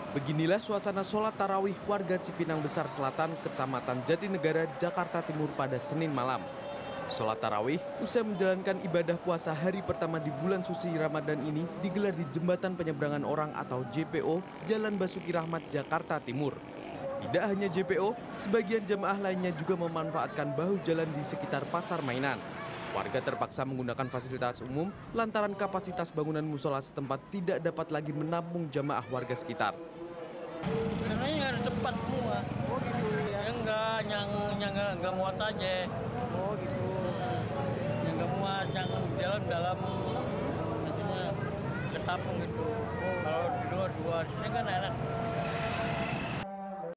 Beginilah suasana sholat tarawih warga Cipinang Besar Selatan, Kecamatan Jatinegara, Jakarta Timur pada Senin malam. Sholat tarawih usai menjalankan ibadah puasa hari pertama di bulan suci Ramadan ini digelar di Jembatan Penyeberangan Orang atau JPO, Jalan Basuki Rahmat, Jakarta Timur. Tidak hanya JPO, sebagian jemaah lainnya juga memanfaatkan bahu jalan di sekitar pasar mainan. Warga terpaksa menggunakan fasilitas umum lantaran kapasitas bangunan musola setempat tidak dapat lagi menampung jemaah warga sekitar. Sebenarnya harus cepat semua. Oh gitu ya. Ya enggak muat aja. Oh gitu. Yang enggak muat, yang dalam maksudnya ketapung gitu. Kalau di luar sini kan enak.